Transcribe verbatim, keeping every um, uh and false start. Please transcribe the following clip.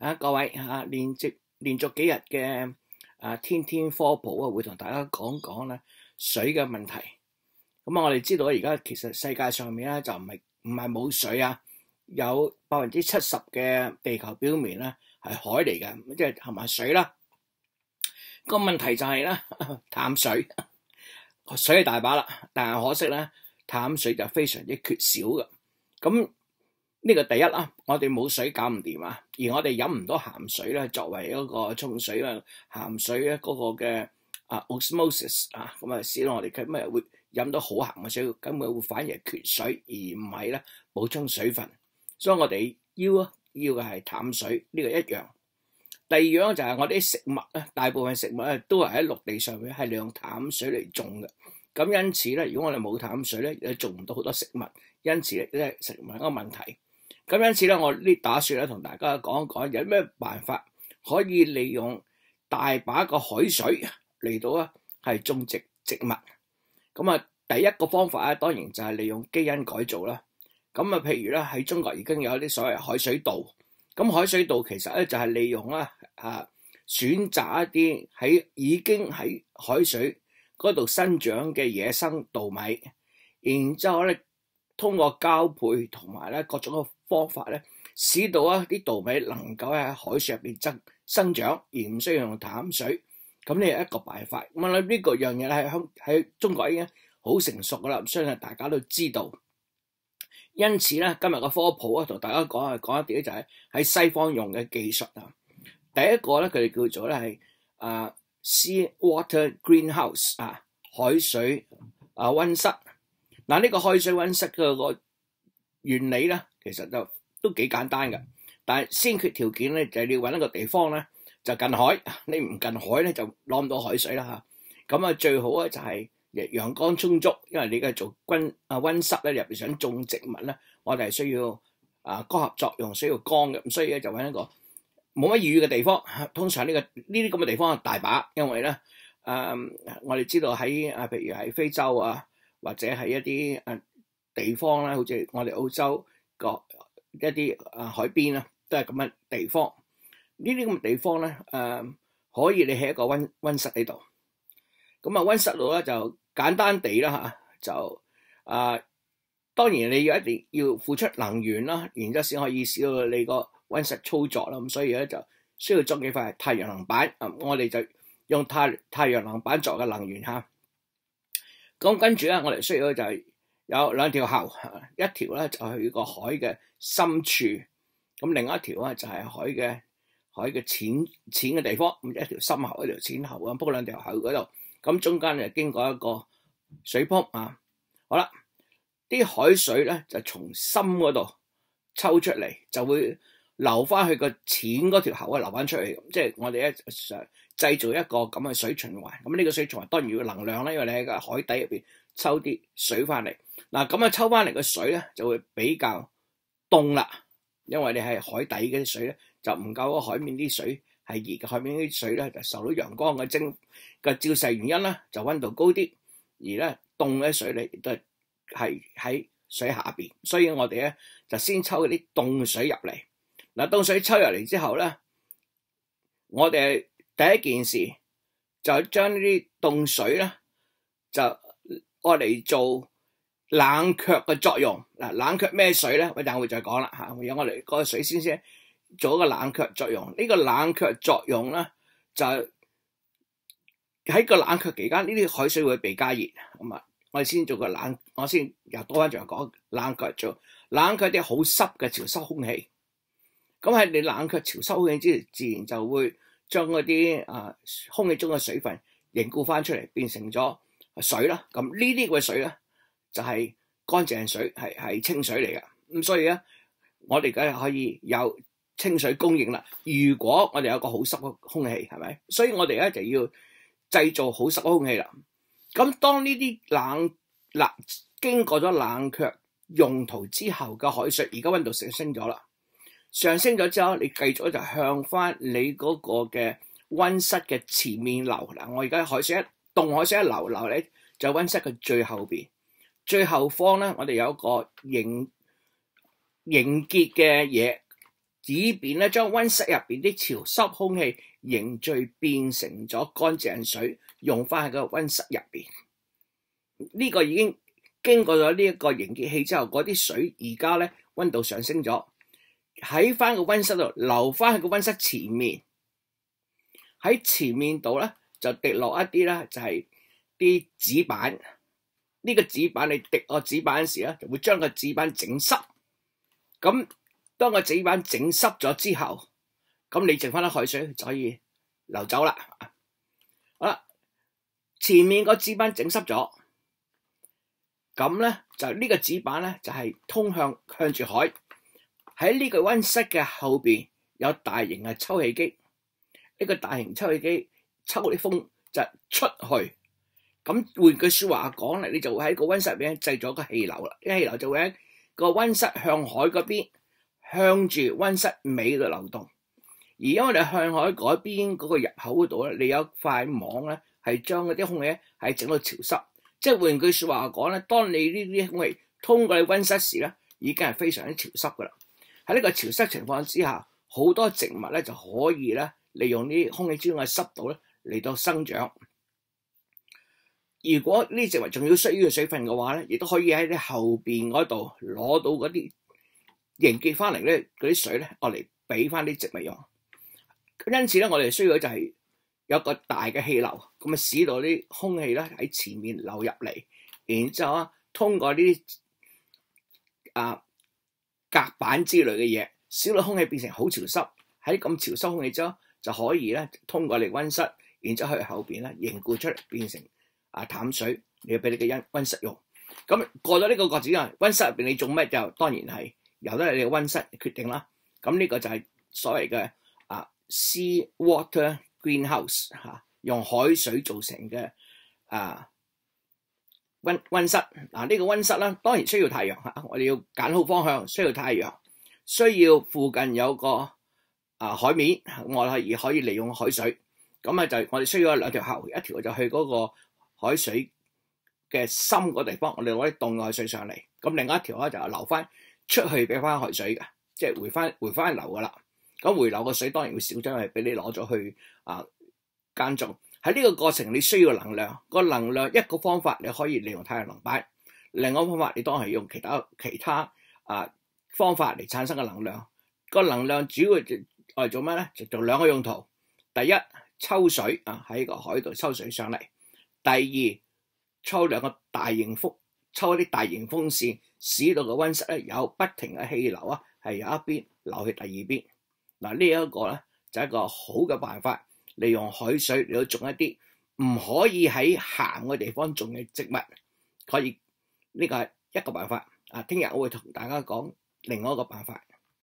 啊，各位啊，連續連續幾日嘅啊天天科普啊，會同大家講講咧水嘅問題。咁啊，我哋知道而家其實世界上面咧就唔係唔係冇水啊，有百分之七十嘅地球表面咧係海嚟嘅，即係含埋水啦。個問題就係咧淡水，水係大把啦，但係可惜咧淡水就非常之缺少嘅。咁呢個第一啦，我哋冇水搞唔掂啊，而我哋飲唔到鹹水咧，作為一個沖水啊，鹹水咧嗰個嘅啊 osmosis 啊，咁啊使到我哋今日會飲到好鹹嘅水，根本會反而係缺水，而唔係咧補充水分。所以我哋要啊要嘅係淡水，呢個一樣。第二樣就係我哋啲食物咧，大部分食物咧都係喺陸地上面係利用淡水嚟種嘅。咁因此咧，如果我哋冇淡水咧，又種唔到好多食物，因此咧食物係一個問題。咁因此咧，我呢打算咧同大家講一講有咩辦法可以利用大把個海水嚟到啊係種植植物。咁啊，第一個方法咧，當然就係利用基因改造啦。咁啊，譬如咧喺中國已經有啲所謂海水稻。咁海水稻其實咧就係利用啦啊選擇一啲喺已經喺海水嗰度生長嘅野生稻米，然之後咧通過交配同埋咧各種嘅方法咧，使到啊啲稻米能夠喺海水入邊增生長，而唔需要用淡水。咁呢係一個辦法。咁啊呢個樣嘢喺香喺中國已經好成熟噶啦，相信大家都知道。因此咧，今日嘅科普啊，同大家講係講一啲就係喺西方用嘅技術啊。第一個咧，佢哋叫做咧係啊 sea water greenhouse 啊海水啊溫室。嗱，呢個海水溫室嘅個原理咧，其實就都幾簡單嘅，但係先決條件咧就係你要揾一個地方咧就近海，你唔近海咧就攞唔到海水啦嚇。咁啊最好咧就係陽光充足，因為你嘅做溫啊溫室咧入邊想種植物咧，我哋係需要啊光合作用，需要光嘅，咁所以咧就揾一個冇乜雨嘅地方。通常呢、這個呢啲咁嘅地方係大把，因為咧誒、呃、我哋知道喺啊譬如喺非洲啊，或者係一啲誒地方咧，好似我哋澳洲個一啲啊海邊啊，都係咁嘅地方。呢啲咁嘅地方咧誒、呃、可以你起一個溫溫室喺度。咁啊溫室度咧就簡單地啦嚇，就啊、呃、當然你要一定要付出能源啦，然之後先可以使到你個溫室操作啦。咁所以咧就需要裝幾塊太陽能板。啊，我哋就用太太陽能板作嘅能源嚇。咁跟住咧，我哋需要就係有兩條喉，一條咧就去個海嘅深處，咁另一條咧就係海嘅海嘅淺淺嘅地方。咁一條深喉，一條淺喉咁，鋪兩條喉嗰度。咁中間就經過一個水泵啊。好啦，啲海水咧就從深嗰度抽出嚟，就會流翻去個淺嗰條喉啊，流翻出去。即係我哋咧製造一個咁嘅水循環。咁呢個水循環當然要能量啦，因為你喺個海底入邊抽啲水翻嚟。嗱，咁啊抽翻嚟嘅水咧就會比較凍啦，因為你係海底嗰啲水咧就唔夠海面啲水係熱嘅，海面啲水咧就受到陽光嘅蒸嘅照射原因咧就溫度高啲，而咧凍嘅水咧亦都係喺水下邊，所以我哋咧就先抽啲凍水入嚟。嗱，凍水抽入嚟之後咧，我哋第一件事就將呢啲凍水咧就愛嚟做冷卻嘅作用。嗱，冷卻咩水咧？我等會再講啦嚇。有我哋個水先先做一個冷卻作用。呢個冷卻作用咧就喺個冷卻期間，呢啲海水會被加熱。咁啊，我哋先做個冷，我先又多翻仲講冷卻做冷卻啲好濕嘅潮濕空氣。咁喺你冷卻潮濕空氣之前，自然就會將嗰啲啊空氣中嘅水分凝固翻出嚟，變成咗水啦。咁呢啲嘅水咧就係乾淨水，係係清水嚟嘅。咁所以咧，我哋梗係可以有清水供應啦。如果我哋有個好濕嘅空氣，係咪？所以我哋咧就要製造好濕嘅空氣啦。咁當呢啲冷冷經過咗冷卻用途之後嘅海水，而家溫度上升咗啦。上升咗之後，你繼續就向翻你嗰個嘅溫室嘅前面流。嗱，我而家海水一凍海水一流流嚟，就溫室嘅最後邊，最後方咧，我哋有一個凝凝結嘅嘢， 以便咧將溫室入邊啲潮濕空氣凝聚變成咗乾淨水，用翻喺個溫室入邊。呢、這個已經經過咗呢一個凝結器之後，嗰啲水而家咧溫度上升咗，喺翻個溫室度流翻去個溫室前面，喺前面度咧就滴落一啲咧就係啲紙板。呢、這個紙板你滴個紙板時咧，就會將個紙板整濕。咁當個紙板整濕咗之後，咁你剩翻啲海水就可以流走啦。好啦，前面個紙板整濕咗，咁咧就呢個紙板咧就係通向向住海。喺呢個溫室嘅後邊有大型嘅抽氣機，呢個大型抽氣機抽啲風就出去。咁換句説話講咧，你就會喺個溫室入邊製咗個氣流啦。啲氣流就會喺個溫室向海嗰邊，向住溫室尾度流動。而因為你向海嗰邊嗰個入口嗰度咧，你有塊網咧，係將嗰啲空氣係整到潮濕。即係換句説話講咧，當你呢啲空氣通過你溫室時咧，已經係非常之潮濕噶啦。喺呢個潮濕情況之下，好多植物咧就可以咧利用呢啲空氣之中嘅濕度咧嚟到生長。如果呢啲植物仲要需要水分嘅話咧，亦都可以喺啲後邊嗰度攞到嗰啲凝結翻嚟咧，嗰啲水咧，我嚟俾翻啲植物用。因此咧，我哋需要就係有一個大嘅氣流，咁啊使到啲空氣咧喺前面流入嚟，然之後啊通過呢啲啊隔板之類嘅嘢，使到空氣變成好潮濕。喺咁潮濕空氣之後，就可以咧通過嚟溫室，然之後去後邊咧凝固出嚟，變成啊淡水，你要俾你嘅溫溫室用。咁過咗呢個過程啊，溫室入邊你做咩就當然係由得你嘅溫室決定啦。咁呢個就係所謂嘅啊 sea water greenhouse 嚇、啊，用海水做成嘅啊溫溫室。嗱、啊、呢、這個溫室啦，當然需要太陽嚇、啊，我哋要揀好方向，需要太陽，需要附近有個啊海面，我哋可以利用海水。咁啊就我哋需要兩條喉，一條就去嗰個海水嘅深嗰地方，我哋攞啲凍嘅海水上嚟。咁另外一條咧就流翻出去俾翻海水嘅，即係回翻回翻流噶啦。咁回流嘅水當然會少咗，係俾你攞咗去啊耕種。喺呢個過程你需要能量，個能量一個方法你可以利用太陽能板，另外一個方法你當係用其他其他啊方法嚟產生嘅能量。個能量主要係做咩咧？就做兩個用途。第一，抽水啊，喺個海度抽水上嚟。第二，抽兩個大型風，抽一啲大型風扇，使到個溫室咧有不停嘅氣流啊，係由一邊流去第二邊。嗱，呢一個咧就係一個好嘅辦法，利用海水嚟到種一啲唔可以喺鹹嘅地方種嘅植物，可以呢個係一個辦法。啊，聽日我會同大家講另外一個辦法。